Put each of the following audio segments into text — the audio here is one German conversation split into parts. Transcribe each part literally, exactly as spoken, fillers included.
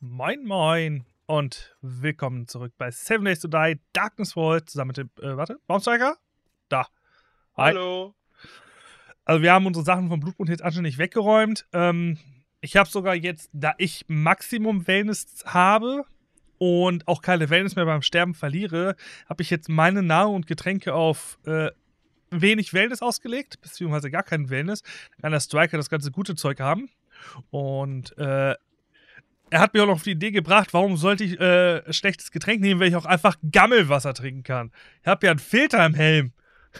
Moin Moin und willkommen zurück bei Seven Days to Die Darkness Vault zusammen mit dem, äh, warte, Baumsteiger? Da. Hi. Hallo. Also wir haben unsere Sachen vom Blutmond jetzt anständig weggeräumt. Ähm, ich habe sogar jetzt, da ich Maximum Wellness habe und auch keine Wellness mehr beim Sterben verliere, habe ich jetzt meine Nahrung und Getränke auf äh, wenig Wellness ausgelegt, beziehungsweise gar keinen Wellness. Dann kann der Striker das ganze gute Zeug haben. Und äh, er hat mir auch noch auf die Idee gebracht, warum sollte ich äh, schlechtes Getränk nehmen, wenn ich auch einfach Gammelwasser trinken kann. Ich habe ja einen Filter im Helm.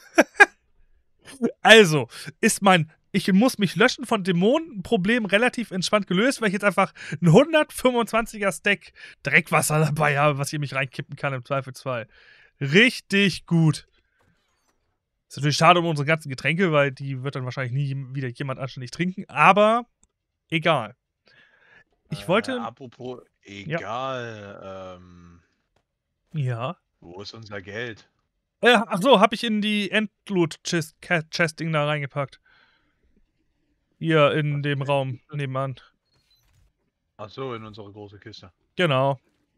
Also, ist mein ich muss mich löschen von Dämonen-Problem relativ entspannt gelöst, weil ich jetzt einfach ein hundertfünfundzwanziger Stack Dreckwasser dabei habe, was ich mich reinkippen kann im Zweifelsfall. Richtig gut. Ist natürlich schade um unsere ganzen Getränke, weil die wird dann wahrscheinlich nie wieder jemand anständig trinken, aber egal. Ich wollte. Äh, apropos egal, ja. Ähm, ja. Wo ist unser Geld? Äh, ach so, hab ich in die Endloot-Chest-Ding da reingepackt. Hier in Was dem Raum Kiste? Nebenan. Ach so, in unsere große Kiste. Genau.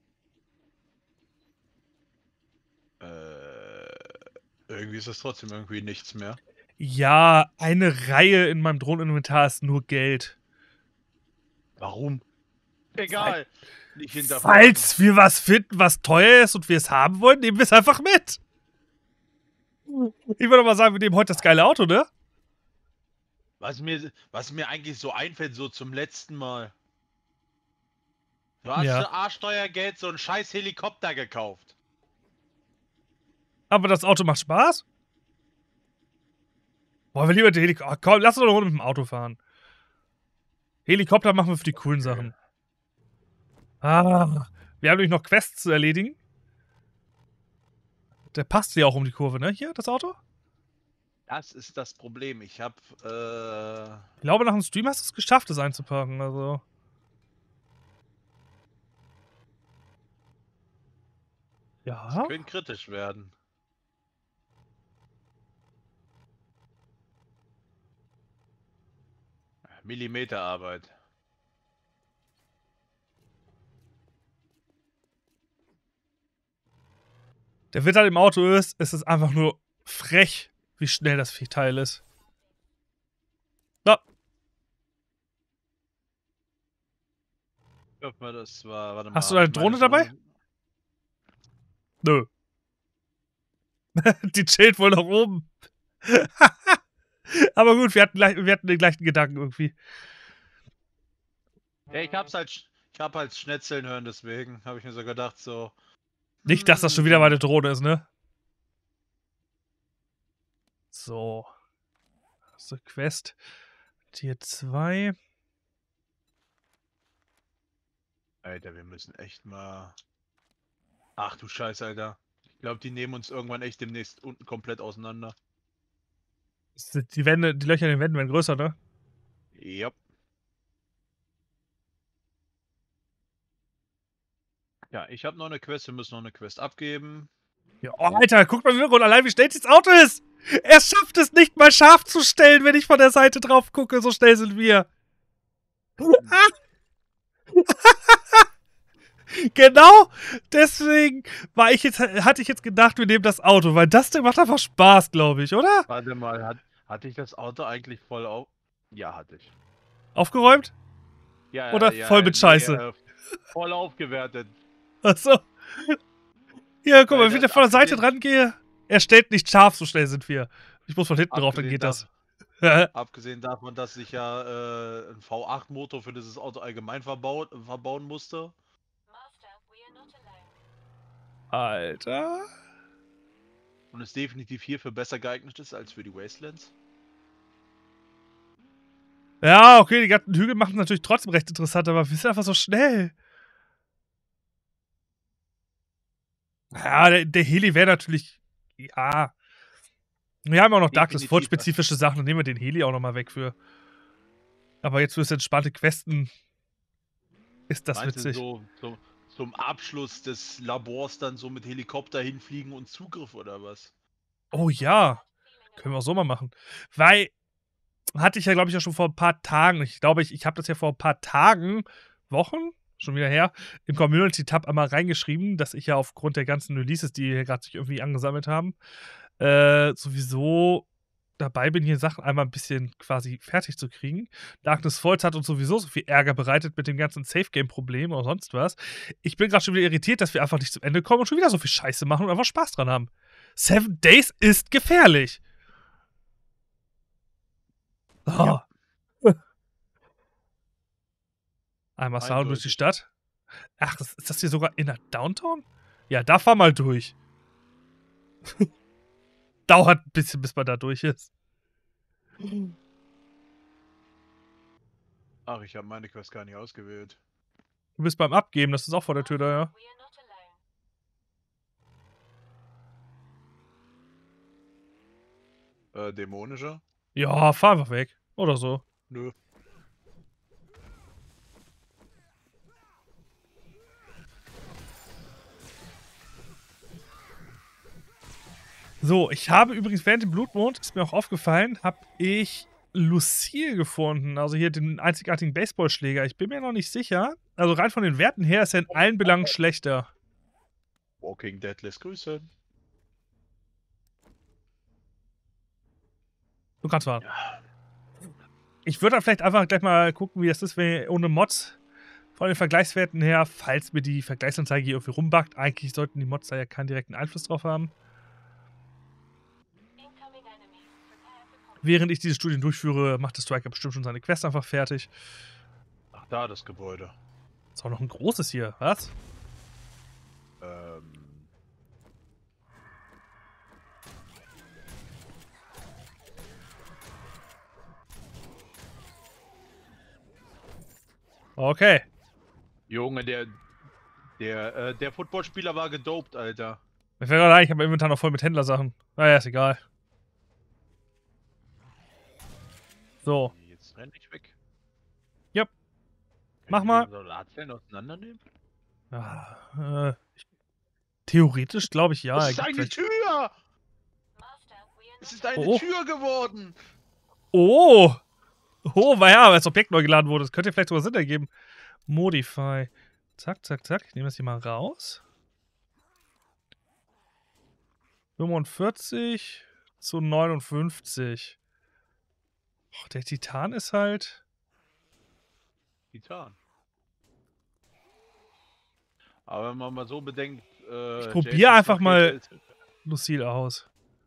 Äh, irgendwie ist das trotzdem irgendwie nichts mehr. Ja, eine Reihe in meinem Drohneninventar ist nur Geld. Warum? Egal. Nicht Falls wir was finden, was teuer ist und wir es haben wollen, nehmen wir es einfach mit. Ich würde mal sagen, wir nehmen heute das geile Auto, ne? Was mir, was mir eigentlich so einfällt, so zum letzten Mal. Du hast ja. für Arschsteuergeld so einen scheiß Helikopter gekauft. Aber das Auto macht Spaß? Wollen wir lieber den Helikopter... Komm, lass uns doch eine Runde mit dem Auto fahren. Helikopter machen wir für die coolen okay. Sachen. Ah, wir haben nämlich noch Quests zu erledigen. Der passt ja auch um die Kurve, ne? Hier, das Auto? Das ist das Problem. Ich hab, äh... Ich glaube, nach dem Stream hast du es geschafft, das einzupacken, also... Ja. Das könnte kritisch werden. Millimeterarbeit. Der Witz an dem Auto ist, es ist einfach nur frech, wie schnell das Teil ist. So. Ich hoffe, das war, warte mal. Hast du eine Drohne dabei? Nö. Die chillt wohl nach oben. Aber gut, wir hatten, wir hatten den gleichen Gedanken irgendwie. Ja, ich hab's halt, ich hab halt Schnetzeln hören, deswegen habe ich mir so gedacht, so. Nicht, dass das schon wieder meine Drohne ist, ne? So. So, Quest. Tier zwei. Alter, wir müssen echt mal... Ach du Scheiße, Alter. Ich glaube, die nehmen uns irgendwann echt demnächst unten komplett auseinander. Die Wände, die Löcher in den Wänden werden größer, ne? Ja. Ja, ich habe noch eine Quest, wir müssen noch eine Quest abgeben. Ja, oh, Alter, guck mal und allein wie schnell das Auto ist. Er schafft es nicht mal scharf zu stellen, wenn ich von der Seite drauf gucke. So schnell sind wir. Genau, deswegen war ich jetzt, hatte ich jetzt gedacht, wir nehmen das Auto, weil das Ding macht einfach Spaß, glaube ich, oder? Warte mal, hat, hatte ich das Auto eigentlich voll auf... Ja, hatte ich. Aufgeräumt? Ja, Oder ja, voll mit nee, Scheiße? Äh, voll aufgewertet. Achso. Ja, guck mal, wenn ich von der Seite dran gehe, er stellt nicht scharf, so schnell sind wir. Ich muss von hinten drauf, dann geht das. Abgesehen davon, dass ich ja äh, einen V acht Motor für dieses Auto allgemein verbaut, verbauen musste. Alter. Und es definitiv hierfür besser geeignet ist als für die Wastelands. Ja, okay, die ganzen Hügel machen es natürlich trotzdem recht interessant, aber wir sind einfach so schnell. Ja, der, der Heli wäre natürlich... Ja. Wir haben auch noch Darkness Vault-spezifische Sachen, dann nehmen wir den Heli auch nochmal weg für. Aber jetzt für das entspannte Questen ist das Meinst witzig. Du so, so, zum Abschluss des Labors dann so mit Helikopter hinfliegen und Zugriff oder was? Oh ja. Können wir auch so mal machen. Weil, hatte ich ja, glaube ich, ja schon vor ein paar Tagen. Ich glaube, ich, ich habe das ja vor ein paar Tagen, Wochen, schon wieder her, im Community-Tab einmal reingeschrieben, dass ich ja aufgrund der ganzen Releases, die hier gerade sich irgendwie angesammelt haben, äh, sowieso dabei bin, hier Sachen einmal ein bisschen quasi fertig zu kriegen. Darkness Falls hat uns sowieso so viel Ärger bereitet mit dem ganzen Safe-Game-Problem oder sonst was. Ich bin gerade schon wieder irritiert, dass wir einfach nicht zum Ende kommen und schon wieder so viel Scheiße machen und einfach Spaß dran haben. Seven Days ist gefährlich. Oh. Ja. Einmal Sound durch die Eindeutig. Stadt. Ach, das, ist das hier sogar in der Downtown? Ja, da fahr mal durch. Dauert ein bisschen, bis man da durch ist. Ach, ich habe meine Quest gar nicht ausgewählt. Du bist beim Abgeben, das ist auch vor der Tür da, ja. Äh, dämonischer? Ja, fahr einfach weg. Oder so. Nö. So, ich habe übrigens während dem Blutmond, ist mir auch aufgefallen, habe ich Lucille gefunden. Also hier den einzigartigen Baseballschläger. Ich bin mir noch nicht sicher. Also rein von den Werten her ist er in allen Belangen schlechter. Walking Dead lässt grüßen. Du kannst warten. Ja. Ich würde dann vielleicht einfach gleich mal gucken, wie das ist, wenn ihr ohne Mods von den Vergleichswerten her, falls mir die Vergleichsanzeige hier irgendwie rumbackt. Eigentlich sollten die Mods da ja keinen direkten Einfluss drauf haben. Während ich diese Studien durchführe, macht der Striker bestimmt schon seine Quest einfach fertig. Ach, da das Gebäude. Ist auch noch ein großes hier, was? Ähm. Okay. Junge, der. Der, äh, der Footballspieler war gedopt, Alter. Mir fällt gerade ein, ich habe mein Inventar noch voll mit Händlersachen. Naja, ist egal. So. Jetzt renn ich weg. Yep. Können Mach wir mal. den Solarzellen auseinandernehmen? Ja, äh, theoretisch glaube ich ja. Es er ist gibt eine vielleicht- Tür! Es ist eine Oh. Tür geworden! Oh! Oh, war ja, als Objekt neu geladen wurde. Das könnte vielleicht sogar Sinn ergeben. Modify. Zack, zack, zack. Ich nehme das hier mal raus. fünfundvierzig zu neunundfünfzig. Och, der Titan ist halt... Titan. Aber wenn man mal so bedenkt, äh, Ich probier Jasons einfach mal- Machete ist- Lucille aus.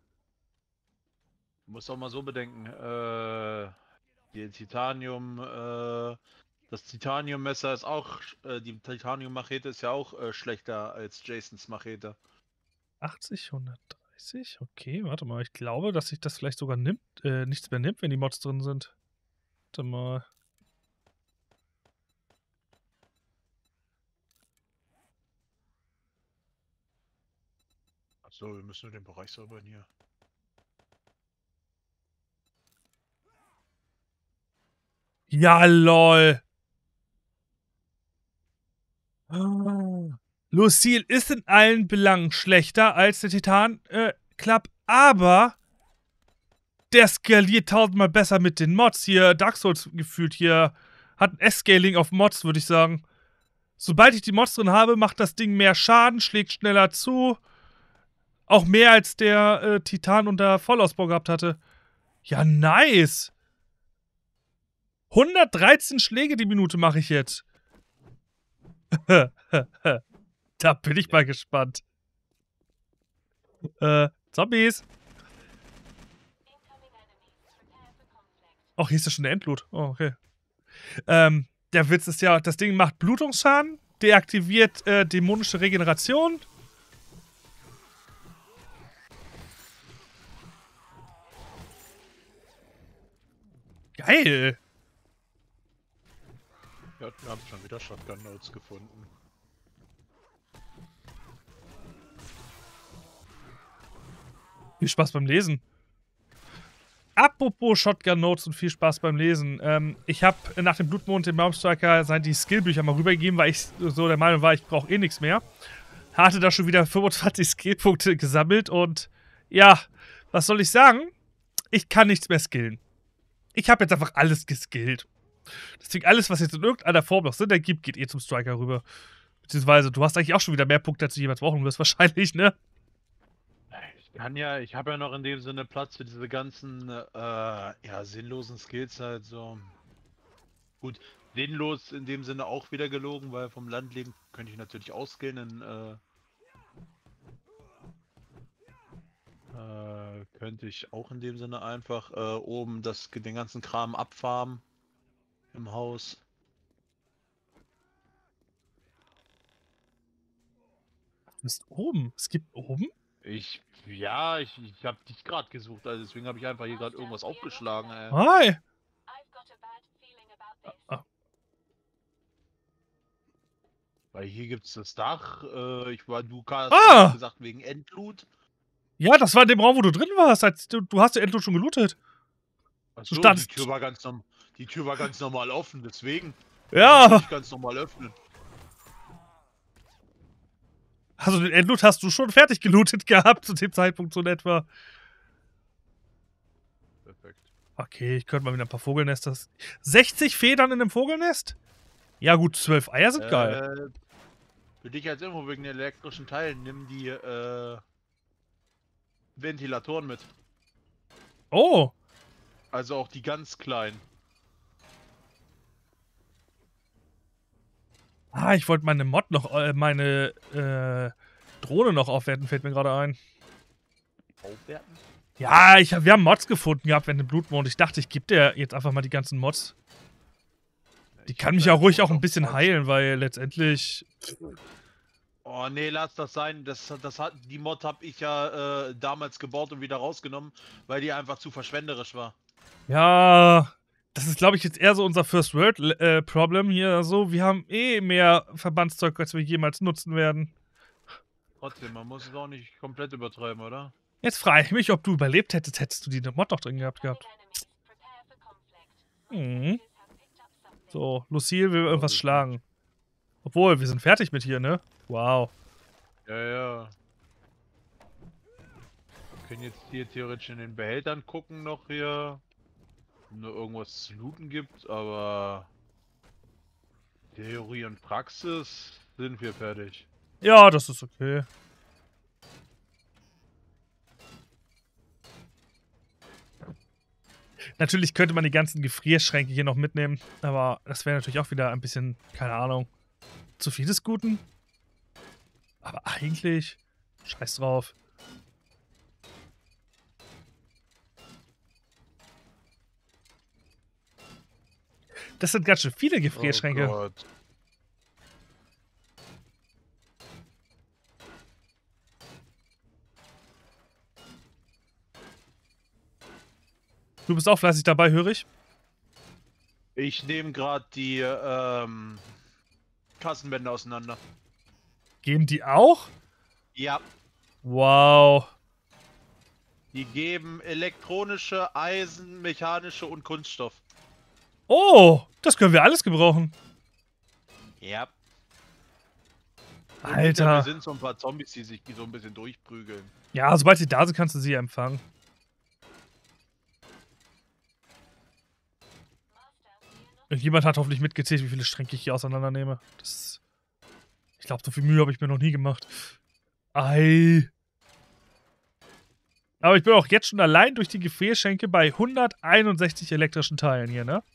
Du musst auch mal so bedenken, äh, die Titanium, äh, das Titaniummesser ist auch, äh, die Titanium-Machete ist ja auch äh, schlechter als Jasons Machete. achtzig, hundertdreißig. Okay, warte mal. Ich glaube, dass sich das vielleicht sogar nimmt, äh, nichts mehr nimmt, wenn die Mods drin sind. Warte mal. Achso, wir müssen nur den Bereich säubern hier. Ja, lol. Lucille ist in allen Belangen schlechter als der Titan äh, Club, aber der skaliert tausendmal besser mit den Mods. Hier, Dark Souls gefühlt hier hat ein S-Scaling auf Mods, würde ich sagen. Sobald ich die Mods drin habe, macht das Ding mehr Schaden, schlägt schneller zu. Auch mehr als der äh, Titan unter Vollausbau gehabt hatte. Ja, nice. hundertdreizehn Schläge die Minute mache ich jetzt. Da bin ich mal gespannt. Äh, Zombies. Ach, hier ist ja schon der Endblut. Oh, okay. Ähm, der Witz ist ja, das Ding macht Blutungsschaden, deaktiviert äh, dämonische Regeneration. Geil. Ja, wir haben schon wieder Shotgun Notes gefunden. Viel Spaß beim Lesen. Apropos Shotgun Notes und viel Spaß beim Lesen. Ähm, ich habe nach dem Blutmond dem Baumstriker die Skillbücher mal rübergegeben, weil ich so der Meinung war, ich brauche eh nichts mehr. Hatte da schon wieder fünfundzwanzig Skillpunkte gesammelt und ja, was soll ich sagen? Ich kann nichts mehr skillen. Ich habe jetzt einfach alles geskillt. Deswegen alles, was jetzt in irgendeiner Form noch Sinn ergibt, geht eh zum Striker rüber. Beziehungsweise, du hast eigentlich auch schon wieder mehr Punkte, als du jemals brauchen wirst, wahrscheinlich, ne? Ich kann ja, ich habe ja noch in dem Sinne Platz für diese ganzen, äh, ja, sinnlosen Skills halt so. Gut, sinnlos in dem Sinne auch wieder gelogen, weil vom Landleben könnte ich natürlich ausgehen in, äh, äh, könnte ich auch in dem Sinne einfach äh, oben das, den ganzen Kram abfarmen im Haus. Du bist oben. Es gibt oben? Ich, ja, ich, ich habe dich gerade gesucht, also deswegen habe ich einfach hier gerade irgendwas aufgeschlagen, ey. Hi. Ah. Weil hier gibt's das Dach, äh, ich war, du hast Ah! gesagt wegen Endloot. Ja, das war in dem Raum, wo du drin warst. Als du, du hast ja Endloot schon gelootet. Achso, die standst- Tür war ganz norm die Tür war ganz normal offen, deswegen. Ja. Die muss ich ganz normal öffnen. Also den Endloot hast du schon fertig gelootet gehabt zu dem Zeitpunkt so in etwa. Perfekt. Okay, ich könnte mal wieder ein paar Vogelnester. sechzig Federn in einem Vogelnest? Ja gut, zwölf Eier sind äh, geil. Für dich als Info wegen den elektrischen Teilen, nimm die äh, Ventilatoren mit. Oh. Also auch die ganz kleinen. Ah, ich wollte meine Mod noch, äh, meine äh, Drohne noch aufwerten, fällt mir gerade ein. Aufwerten? Ja, ich hab, wir haben Mods gefunden gehabt während dem Blutmond. Ich dachte, ich gebe dir jetzt einfach mal die ganzen Mods. Die Ich kann hab mich da auch ruhig jetzt auch ein noch bisschen Mods. heilen, weil letztendlich... Oh nee, lass das sein. Das, das hat, die Mod habe ich ja äh, damals gebaut und wieder rausgenommen, weil die einfach zu verschwenderisch war. Ja, das ist, glaube ich, jetzt eher so unser First World äh, Problem hier. So, wir haben eh mehr Verbandszeug, als wir jemals nutzen werden. Trotzdem, man muss es auch nicht komplett übertreiben, oder? Jetzt frage ich mich, ob du überlebt hättest, hättest du die Mod doch drin gehabt gehabt. Mhm. So, Lucille will irgendwas ich schlagen. Obwohl, wir sind fertig mit hier, ne? Wow. Ja, ja. Wir können jetzt hier theoretisch in den Behältern gucken noch hier. Ob nur irgendwas zu looten gibt, aber Theorie und Praxis sind wir fertig. Ja, das ist okay. Natürlich könnte man die ganzen Gefrierschränke hier noch mitnehmen, aber das wäre natürlich auch wieder ein bisschen, keine Ahnung, zu viel des Guten. Aber eigentlich, scheiß drauf. Das sind ganz schön viele Gefrierschränke. Oh Gott. Du bist auch fleißig dabei, höre ich. Ich nehme gerade die ähm, Kassenbänder auseinander. Geben die auch? Ja. Wow. Die geben elektronische, Eisen, mechanische und Kunststoff. Oh, das können wir alles gebrauchen. Ja. Alter. Wir sind so ein paar Zombies, die sich so ein bisschen durchprügeln. Ja, sobald sie da sind, kannst du sie empfangen. Irgendjemand hat hoffentlich mitgezählt, wie viele Schränke ich hier auseinandernehme. Das, ich glaube, so viel Mühe habe ich mir noch nie gemacht. Ei. Aber ich bin auch jetzt schon allein durch die Gefrierschränke bei hunderteinundsechzig elektrischen Teilen hier, ne?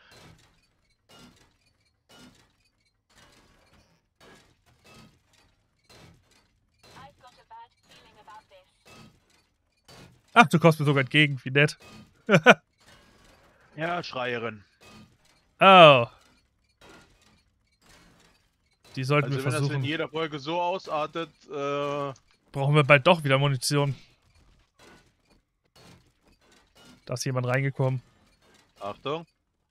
Ach, du kommst mir sogar entgegen, wie nett. Ja, Schreierin. Oh. Die sollten Also wir wenn das in versuchen. jeder Folge so ausartet, äh... Brauchen wir bald doch wieder Munition. Da ist jemand reingekommen. Achtung.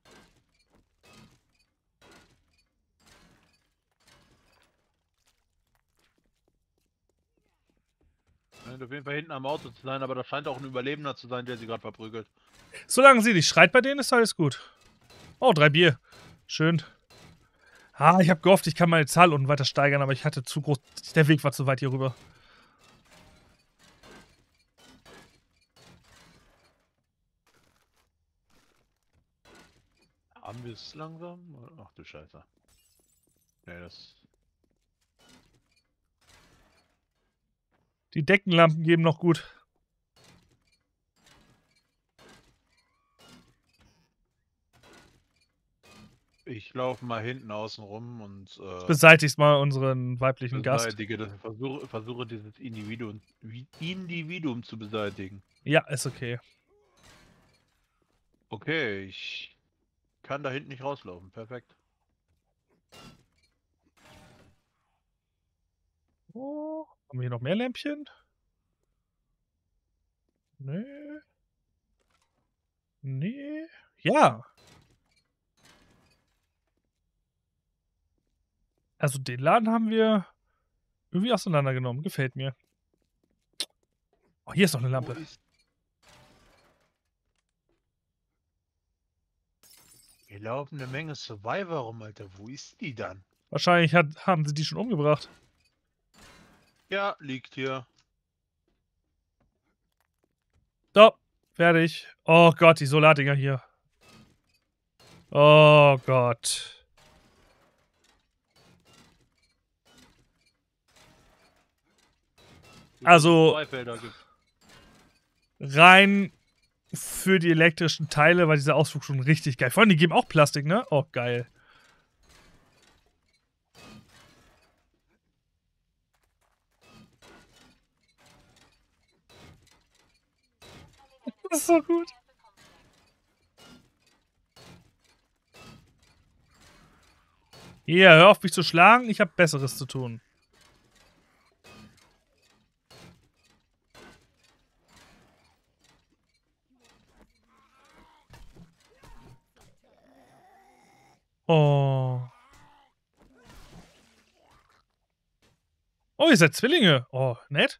Scheint auf jeden Fall hinten am Auto zu sein, aber das scheint auch ein Überlebender zu sein, der sie gerade verprügelt. Solange sie nicht schreit bei denen, ist alles gut. Oh, drei Bier. Schön. Ah, ich habe gehofft, ich kann meine Zahl unten weiter steigern, aber ich hatte zu groß... Der Weg war zu weit hier rüber. Haben Mist langsam? Ach du Scheiße. Ja, das... Die Deckenlampen geben noch gut. Ich laufe mal hinten außen rum und äh, Beseitigst mal unseren weiblichen Gast. beseitige das, versuche, versuche dieses Individuum, Individuum zu beseitigen. Ja, ist okay. Okay, ich kann da hinten nicht rauslaufen. Perfekt. Oh, haben wir hier noch mehr Lämpchen? Nee. Nee. Ja. Also den Laden haben wir irgendwie auseinandergenommen. Gefällt mir. Oh, hier ist noch eine Lampe. Ist... Hier laufen eine Menge Survivor rum, Alter. Wo ist die dann? Wahrscheinlich hat, haben sie die schon umgebracht. Ja, liegt hier. So, fertig. Oh Gott, die Solardinger hier. Oh Gott. Also, Zwei Felder gibt. rein für die elektrischen Teile war dieser Ausflug schon richtig geil. Vor allem, die geben auch Plastik, ne? Oh, geil. Das ist so gut. Hier, hör auf mich zu schlagen. Ich habe Besseres zu tun. Oh. Oh, ihr seid Zwillinge. Oh, nett.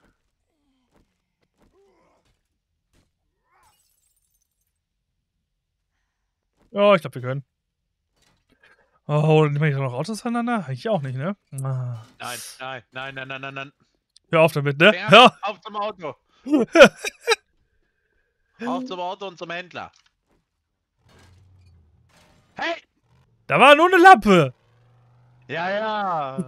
Oh, ich glaube, wir können. Oh, nehmen wir hier noch Autos voneinander? Ich auch nicht, ne? Ah. Nein, nein, nein, nein, nein, nein, nein. Hör auf damit, ne? Bernd, Hör. auf zum Auto. Auf zum Auto und zum Händler. Hey! Da war nur eine Lampe. Ja, ja.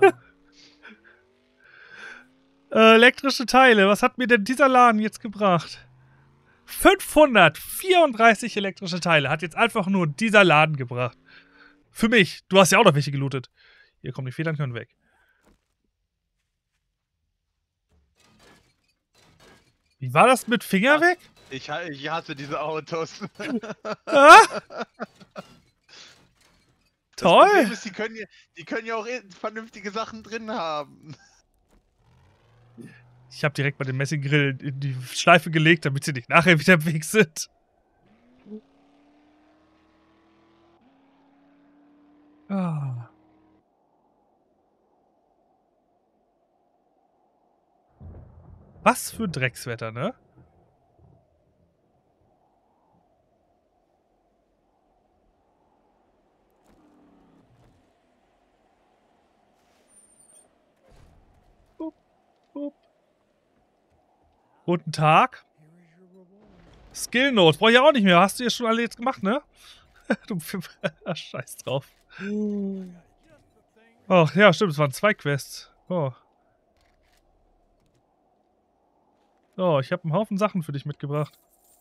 Äh, elektrische Teile. Was hat mir denn dieser Laden jetzt gebracht? fünfhundertvierunddreißig elektrische Teile hat jetzt einfach nur dieser Laden gebracht. Für mich. Du hast ja auch noch welche gelootet. Hier kommen die Federn, können weg. Wie war das mit Finger weg? Ich, ich hasse diese Autos. Ah? Das Toll. Problem ist, die können, ja, die können ja auch vernünftige Sachen drin haben. Ich habe direkt mal den Messinggrill in die Schleife gelegt, damit sie nicht nachher wieder im Weg sind. Ah. Was für Dreckswetter, ne? Bup, bup. Guten Tag. Skill Note brauche ich auch nicht mehr. Hast du ja schon alle jetzt gemacht, ne? Du Scheiß drauf. Ach ja, stimmt, es waren zwei Quests. Oh. Oh, ich habe einen Haufen Sachen für dich mitgebracht.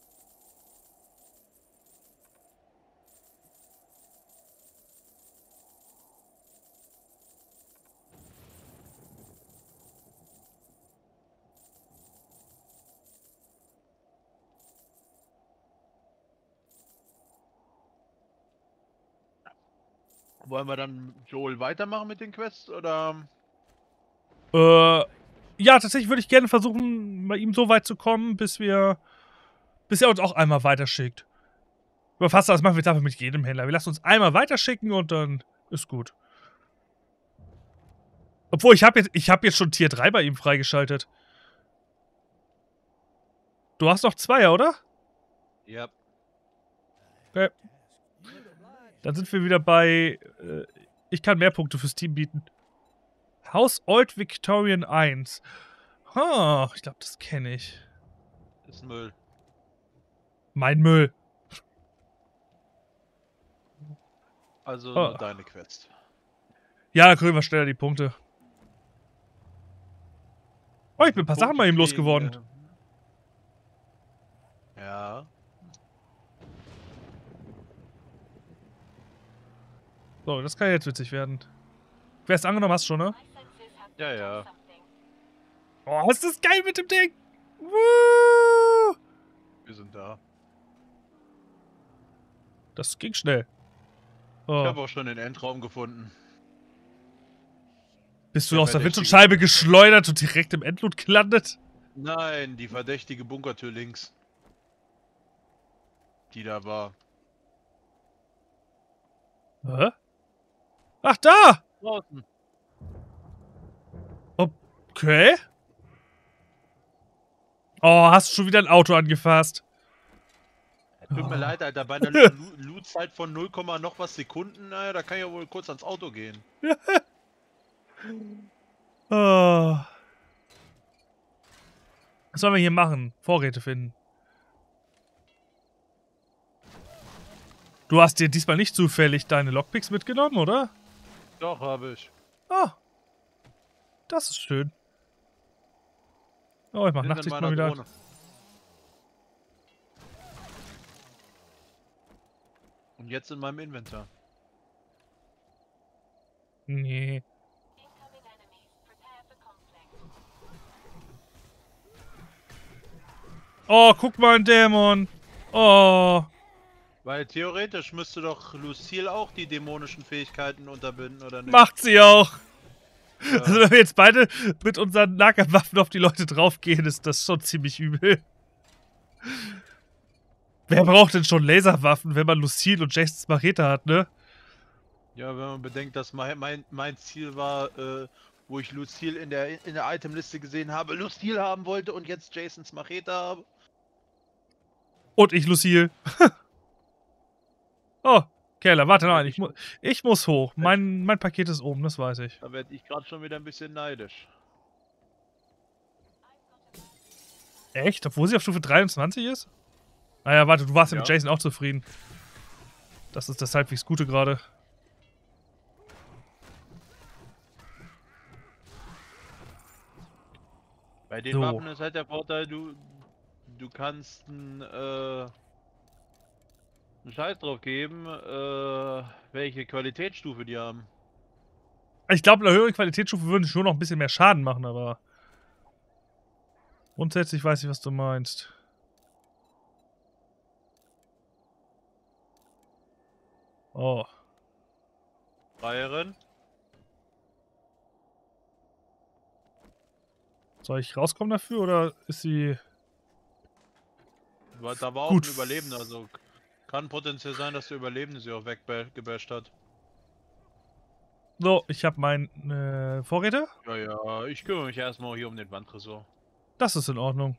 Wollen wir dann Joel weitermachen mit den Quests, oder? Äh, ja, tatsächlich würde ich gerne versuchen, bei ihm so weit zu kommen, bis wir, bis er uns auch einmal weiterschickt. Aber fast das machen wir jetzt einfach mit jedem Händler. Wir lassen uns einmal weiterschicken und dann ist gut. Obwohl, ich habe jetzt, ich habe jetzt schon Tier drei bei ihm freigeschaltet. Du hast noch Zweier, oder? Ja. Okay. Dann sind wir wieder bei, äh, ich kann mehr Punkte fürs Team bieten. Haus Old Victorian eins. Ha, ich glaube, das kenne ich. Das ist Müll. Mein Müll. Also Oh. nur deine Quest. Ja, da kriegen wir schneller die Punkte. Oh, ich bin ein paar Sachen Punkte mal eben kriegen, losgeworden. äh, Ja. So, das kann jetzt witzig werden. Quest angenommen hast du schon, ne? Ja, ja. Oh, ist das geil mit dem Ding! Woo! Wir sind da. Das ging schnell. Ich Oh. habe auch schon den Endraum gefunden. Bist du Der aus der verdächtige- Windschutzscheibe geschleudert und direkt im Endloot gelandet? Nein, die verdächtige Bunkertür links. Die da war. Hä? Ach, da! Draußen. Okay. Oh, hast du schon wieder ein Auto angefasst? Tut mir Oh. leid, Alter, bei einer Lo- Loot-Zeit von null, noch was Sekunden, naja, da kann ich ja wohl kurz ans Auto gehen. Oh. Was sollen wir hier machen? Vorräte finden. Du hast dir diesmal nicht zufällig deine Lockpicks mitgenommen, oder? Doch, habe ich. Ah. Das ist schön. Oh, ich mach Sind in Nachtsicht meiner mal wieder. Drohne. Und jetzt in meinem Inventar. Nee. Oh, guck mal, ein Dämon. Oh. Weil theoretisch müsste doch Lucille auch die dämonischen Fähigkeiten unterbinden, oder nicht? Macht sie auch. Ja. Also wenn wir jetzt beide mit unseren Nahkampfwaffen auf die Leute draufgehen, ist das schon ziemlich übel. Wer braucht denn schon Laserwaffen, wenn man Lucille und Jasons Machete hat, ne? Ja, wenn man bedenkt, dass mein, mein, mein Ziel war, äh, wo ich Lucille in der, in der Itemliste gesehen habe, Lucille haben wollte und jetzt Jasons Machete habe. Und ich Lucille. Oh, Keller, warte Ja, nein, ich, ich- mu ich muss hoch. Mein, mein Paket ist oben, das weiß ich. Da werde ich gerade schon wieder ein bisschen neidisch. Echt? Obwohl sie auf Stufe dreiundzwanzig ist? Naja, warte, du warst ja, Ja. mit Jason auch zufrieden. Das ist das halbwegs Gute gerade. Bei den So. Waffen ist halt der Vorteil, du, du kannst einen, äh, einen Scheiß drauf geben, äh, welche Qualitätsstufe die haben. Ich glaube, eine höhere Qualitätsstufe würde schon noch ein bisschen mehr Schaden machen, aber grundsätzlich weiß ich, was du meinst. Oh. Freierin? Soll ich rauskommen dafür oder ist sie... Wa- Da war Gut. auch ein Überlebender, also kann potenziell sein, dass der Überlebende sie auch weggebasht hat. So, ich habe mein äh, Vorräte. Ja, ja, ich kümmere mich erstmal hier um den Wandtresor. Das ist in Ordnung.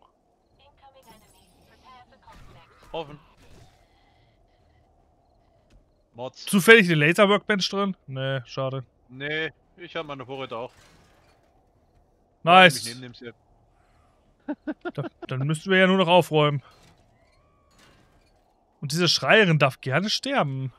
Offen. Mods. Zufällig eine Laser-Workbench drin? Nee, schade. Nee, ich habe meine Vorräte auch. War nämlich Nice. neben dem Schiff. Da, dann müssten wir ja nur noch aufräumen. Und diese Schreierin darf gerne sterben.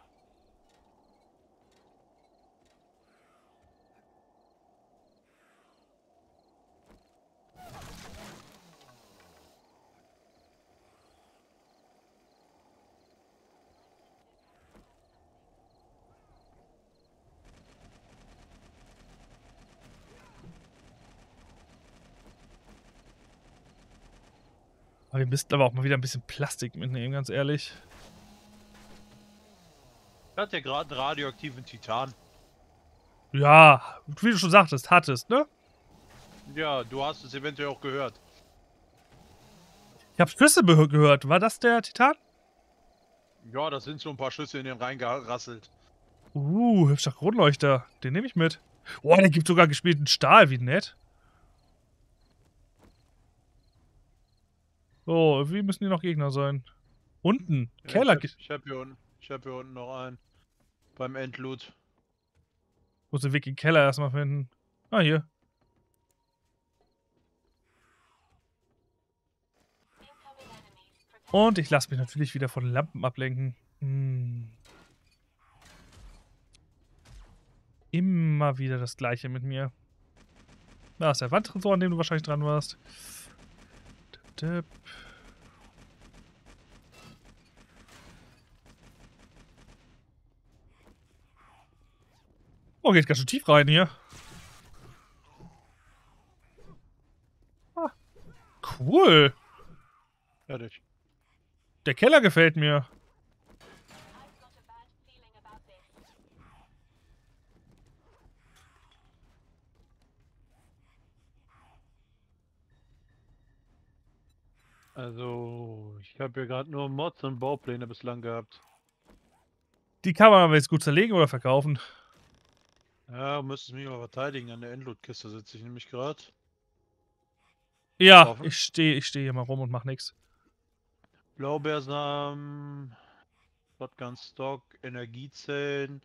Aber wir müssten aber auch mal wieder ein bisschen Plastik mitnehmen, ganz ehrlich. Ich hatte ja gerade einen radioaktiven Titan. Ja, wie du schon sagtest, hattest, ne? Ja, du hast es eventuell auch gehört. Ich habe Schüsse gehört. War das der Titan? Ja, da sind so ein paar Schüsse in den reingerasselt. Uh, hübscher Kronleuchter. Den nehme ich mit. Oh, der gibt sogar gespielten Stahl, wie nett. So, irgendwie müssen hier noch Gegner sein. Unten. Ja, Keller. Ich hab, ich hab hier unten, ich hab hier unten noch einen. Beim Endloot. Muss den Weg in den Keller erstmal finden. Ah, hier. Und ich lasse mich natürlich wieder von Lampen ablenken. Hm. immer wieder das Gleiche mit mir. Da ist der Wandtresor, an dem du wahrscheinlich dran warst. Tipp, tipp. Oh, geht ganz schön tief rein hier. Ah, cool. Fertig. Der Keller gefällt mir. Also, ich habe hier gerade nur Mods und Baupläne bislang gehabt. Die kann man aber jetzt gut zerlegen oder verkaufen. Ja, müsstest mich mal verteidigen. An der Endloot-Kiste sitze ich nämlich gerade. Ja, Offen. ich stehe ich steh hier mal rum und mach nix. Blaubeersamen, Shotgun Stock, Energiezellen,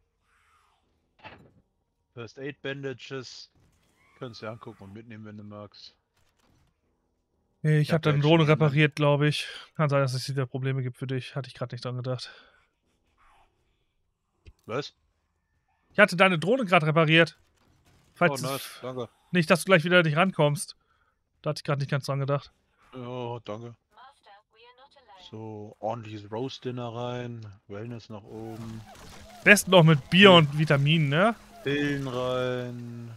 First Aid Bandages. Könntest du dir angucken und mitnehmen, wenn du magst. Ich Ich habe hab da deine jetzt schon Drohne jemanden- repariert, glaube ich. Kann sein, dass es wieder Probleme gibt für dich. Hatte ich gerade nicht dran gedacht. Was? Ich hatte deine Drohne gerade repariert. Oh, Falls nice, danke. nicht, dass du gleich wieder nicht rankommst. Da hatte ich gerade nicht ganz dran gedacht. Oh, danke. So, ordentliches Roast-Dinner rein, Wellness nach oben, Besten noch mit Bier Ja. und Vitaminen, ne? Pillen rein.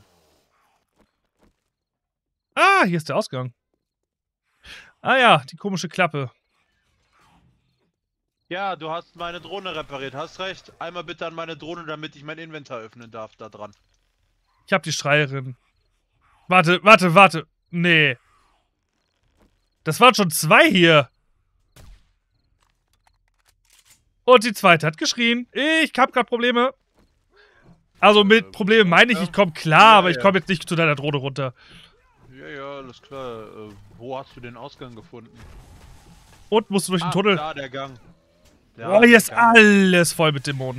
Ah, hier ist der Ausgang. Ah ja, die komische Klappe. Ja, du hast meine Drohne repariert, hast recht. Einmal bitte an meine Drohne, damit ich mein Inventar öffnen darf, da dran. Ich hab die Schreierin. Warte, warte, warte. Nee. Das waren schon zwei hier. Und die zweite hat geschrien. Ich hab grad Probleme. Also mit Äh, Problemen meine ich, ja. ich komme klar, Ja, aber ich ja. komme jetzt nicht zu deiner Drohne runter. Ja, ja, alles klar. Äh, wo hast du den Ausgang gefunden? Und musst du durch den Ah, Tunnel. da, der Gang. Da, Oh, hier der ist Gang. alles voll mit Dämonen.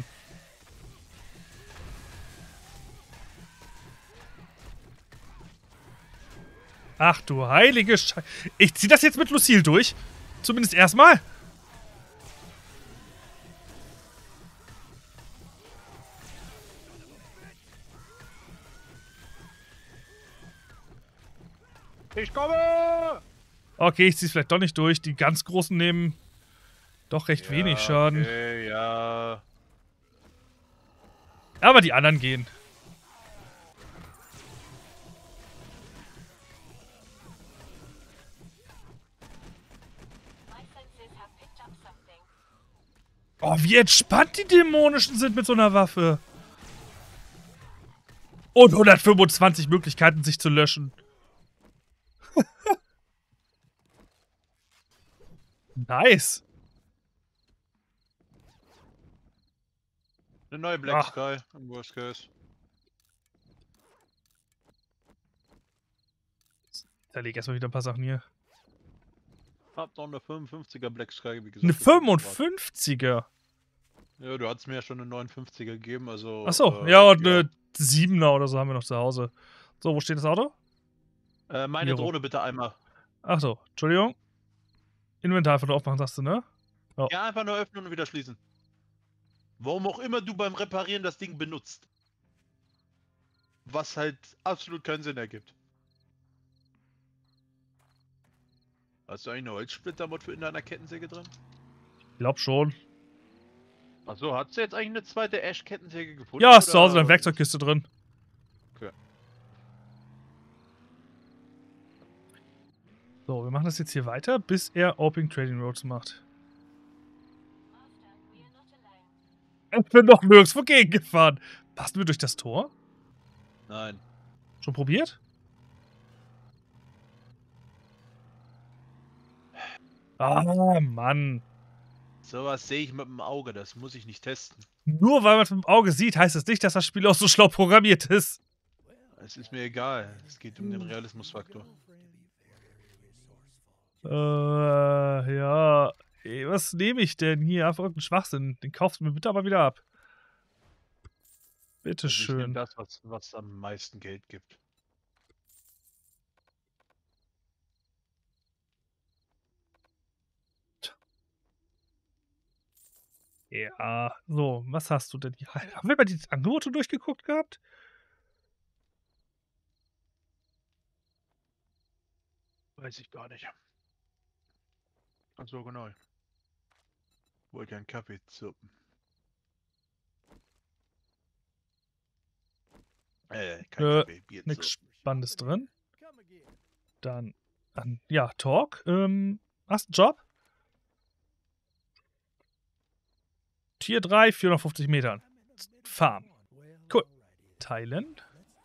Ach du heilige Scheiße. Ich zieh das jetzt mit Lucille durch. Zumindest erstmal. Ich komme! Okay, ich zieh's vielleicht doch nicht durch. Die ganz großen nehmen doch recht wenig Schaden. Okay, ja. Aber die anderen gehen. Oh, wie entspannt die Dämonischen sind mit so einer Waffe. Und hundertfünfundzwanzig Möglichkeiten, sich zu löschen. Nice. Eine neue Black Ach. Sky, im Worst Case. Da leg erstmal wieder ein paar Sachen hier. Hab noch eine fünfundfünfziger Black Sky, wie gesagt. Eine das ist Spaß. fünfundfünfziger. Ja, du hattest mir ja schon eine neunundfünfziger gegeben, also. Achso, äh, ja, und eine siebener oder so haben wir noch zu Hause. So, wo steht das Auto? Äh, meine Hier rum. Drohne bitte einmal. Achso, Entschuldigung. Inventar von aufmachen, sagst du, ne? Oh. Ja, einfach nur öffnen und wieder schließen. Warum auch immer du beim Reparieren das Ding benutzt. Was halt absolut keinen Sinn ergibt. Hast du eigentlich eine Holzsplittermod für in deiner Kettensäge drin? Ich glaub schon. Achso, hast du jetzt eigentlich eine zweite Ash-Kettensäge gefunden? Ja, ist zu Hause in der oder- Werkzeugkiste drin. Okay. So, wir machen das jetzt hier weiter, bis er Opening Trading Roads macht. Ich bin noch nirgendwo gegengefahren. Passen wir durch das Tor? Nein. Schon probiert? Ah, Mann. Sowas sehe ich mit dem Auge, das muss ich nicht testen. Nur weil man es mit dem Auge sieht, heißt das nicht, dass das Spiel auch so schlau programmiert ist. Es ist mir egal. Es geht um den Realismusfaktor. Äh, ja. Ey, was nehme ich denn hier? Einfach irgendeinen Schwachsinn. Den kaufst du mir bitte aber wieder ab. Bitte Also ich nehme schön. das, was, was am meisten Geld gibt. Ja, so, was hast du denn hier? Haben wir mal die Angebote durchgeguckt gehabt? Weiß ich gar nicht. Ach so, genau. Wollte einen Kaffee zuppen. Äh, kein Äh, Kaffee, Bier Nix zuppen. Spannendes drin. Dann, an, ja, Talk. Ähm, hast du einen Job? Tier drei, vierhundertfünfzig Metern. Farm. Cool. Teilen.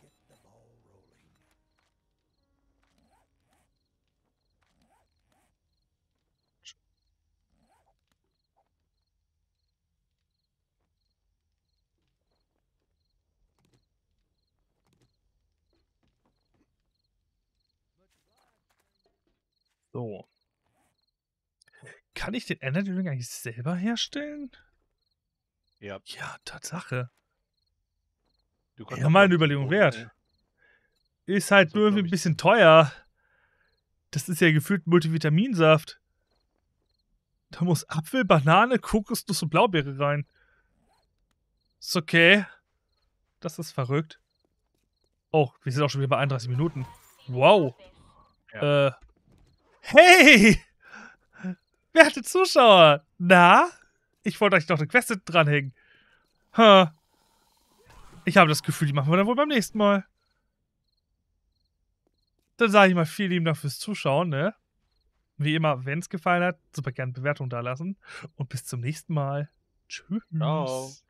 So. Kann ich den Energy Drink eigentlich selber herstellen? Ja. Ja, Tatsache. Du kannst Ja, auch, mal eine glaub ich, Überlegung Bohnen, wert. ne? Ist halt Kannst auch, nur irgendwie glaub ein ich, bisschen so- teuer. Das ist ja gefühlt Multivitaminsaft. Da muss Apfel, Banane, Kokosnuss und Blaubeere rein. Ist okay. Das ist verrückt. Oh, wir sind auch schon wieder bei einunddreißig Minuten. Wow. Ja. Äh. Hey! Werte Zuschauer! Na? Ich wollte euch noch eine Quest dranhängen. Ha. Ich habe das Gefühl, die machen wir dann wohl beim nächsten Mal. Dann sage ich mal vielen lieben Dank fürs Zuschauen, ne? Wie immer, wenn es gefallen hat, super gerne Bewertung da lassen. Und bis zum nächsten Mal. Tschüss. Ciao.